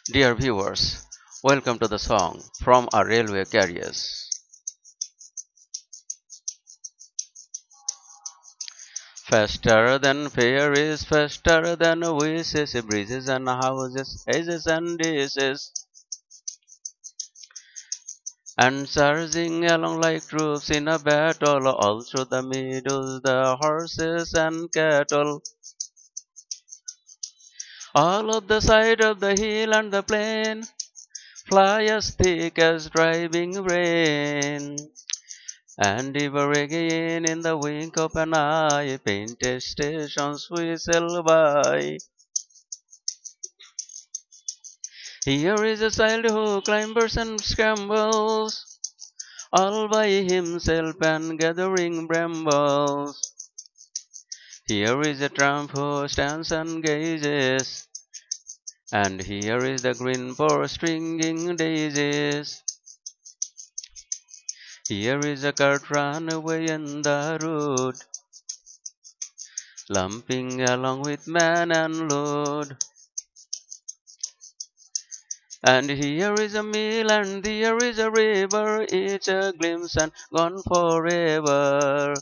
Dear viewers, welcome to the song from our railway carriers. Faster than fairies, faster than wishes, breezes and houses, hazes and dishes, and surging along like troops in a battle, all through the meadows, the horses and cattle, all of the side of the hill and the plain, fly as thick as driving rain. And ever again in the wink of an eye, painted stations whistle by. Here is a child who climbers and scrambles, all by himself and gathering brambles. Here is a tramp who stands and gazes, and here is the green for stringing daisies. Here is a cart run away in the road, lumping along with man and load. And here is a mill and there is a river, each a glimpse and gone forever.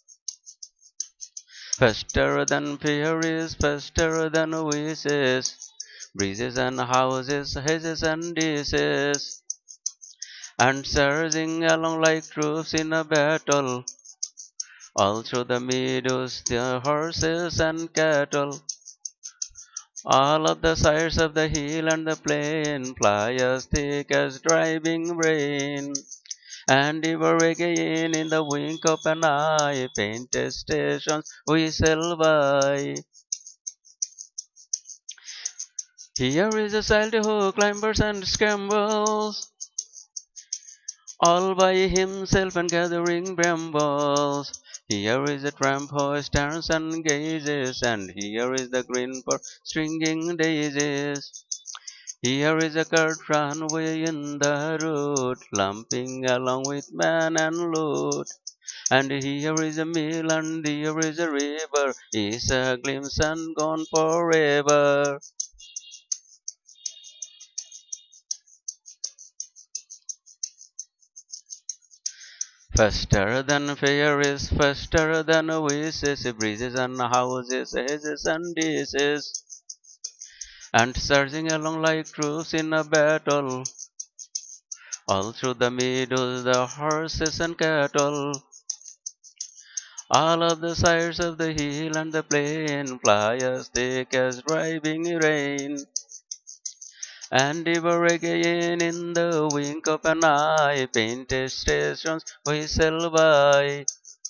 Faster than fairies, faster than wishes, breezes and houses, hazes and dishes, and surging along like troops in a battle, all through the meadows, the horses and cattle. All of the sides of the hill and the plain fly as thick as driving rain. And ever again in the wink of an eye, painted stations whistle by. Here is a child who climbers and scrambles, all by himself and gathering brambles. Here is a tramp who stands and gazes, and here is the green for stringing daisies. Here is a cart runway in the road, lumping along with man and load. And here is a mill and there is a river, is a glimpse and gone forever. Faster than fairies, faster than wishes, breezes and houses, hazes and dishes, and surging along like troops in a battle, all through the meadows, the horses and cattle. All of the sides of the hill and the plain fly as thick as driving rain. And ever again in the wink of an eye, painted stations whistle by.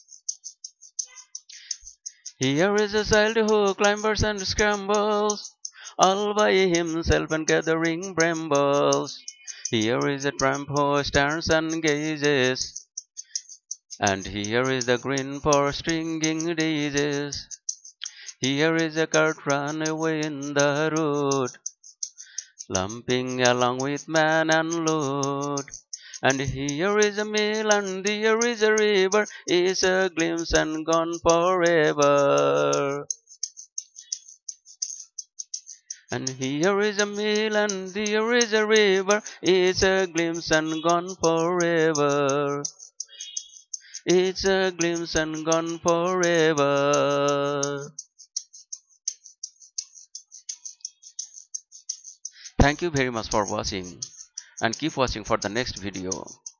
Here is a child who climbers and scrambles, all by himself and gathering brambles. Here is a tramp who stands and gazes, and here is the green for stringing daisies. Here is a cart run away in the road, lumping along with man and load. And here is a mill and there is a river, is a glimpse and gone forever. And here is a mill and there is a river, is a glimpse and gone forever. It's a glimpse and gone forever. Thank you very much for watching, and keep watching for the next video.